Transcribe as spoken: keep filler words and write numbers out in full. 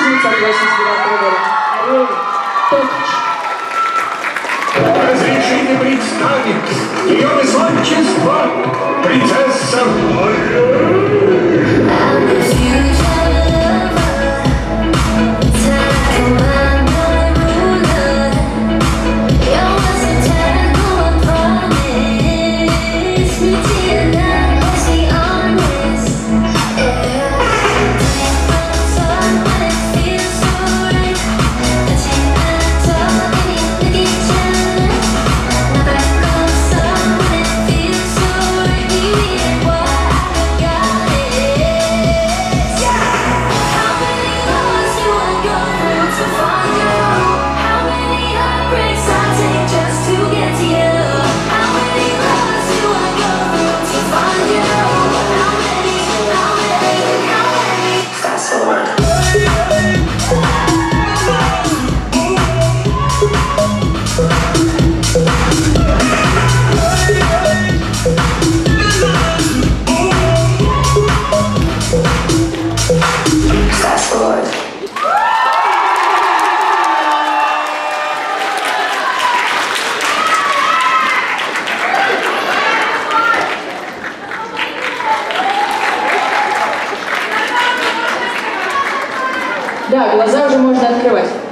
девятьсот восемьдесят девятого года. Ариэль, Tokkich. Разрешите представить ее высочество, принцесса Ариэль. Да, глаза уже можно открывать.